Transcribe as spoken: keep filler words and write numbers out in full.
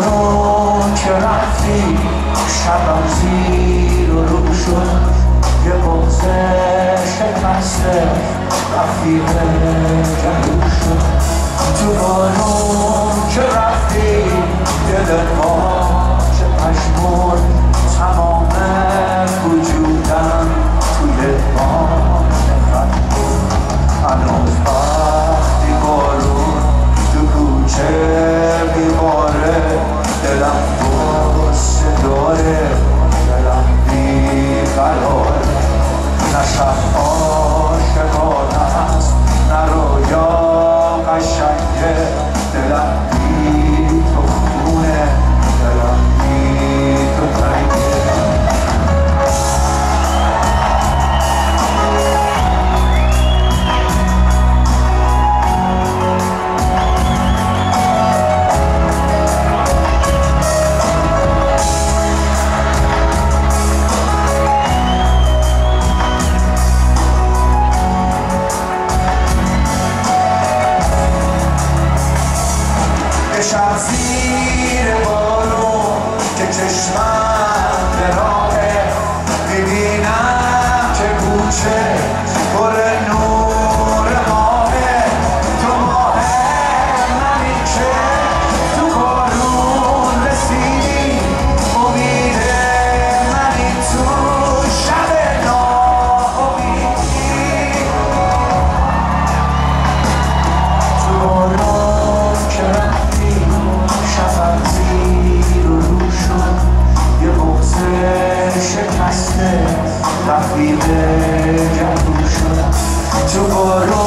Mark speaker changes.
Speaker 1: بارون که رفتی شبم زیر و رو شد، یه بغضه شکسته رفیق جلو شد. تو بارون که رفتی دل پاچه پشمون، تمام وجودم توی باد خط بود. هنوز وقتی بارون تو کوچه میباره، دلم غصه داره، دلم بیقراره. نه شب عاشقانه هست نه رویا قشنگه، دلم بی تو خونه، دلم بی تو تنگه. شب زیر بارون که چشمم به راهه، میبینم که کوچه پر نور ماهه. تو ماه منی که تو بارون رسیدی، امید منی تو شب ناامیدی. تو بارون که شبم زیر و رو شد، یه بغضه شکسته رفیق جلو شد. تو بارون